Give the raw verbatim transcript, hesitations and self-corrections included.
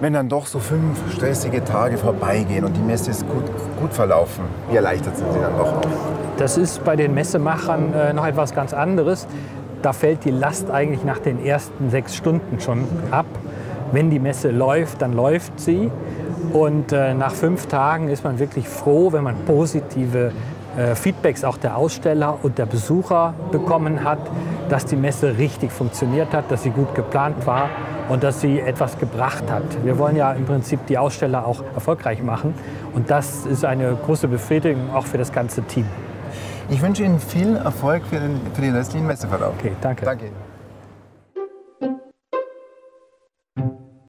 Wenn dann doch so fünf stressige Tage vorbeigehen und die Messe ist gut, gut verlaufen, wie erleichtert sind Sie dann doch auch? Das ist bei den Messemachern äh, noch etwas ganz anderes. Da fällt die Last eigentlich nach den ersten sechs Stunden schon ab. Wenn die Messe läuft, dann läuft sie. Und äh, nach fünf Tagen ist man wirklich froh, wenn man positive äh, Feedbacks auch der Aussteller und der Besucher bekommen hat, dass die Messe richtig funktioniert hat, dass sie gut geplant war und dass sie etwas gebracht hat. Wir wollen ja im Prinzip die Aussteller auch erfolgreich machen. Und das ist eine große Befriedigung auch für das ganze Team. Ich wünsche Ihnen viel Erfolg für den, für den restlichen Messeverlauf. Okay, danke. Danke.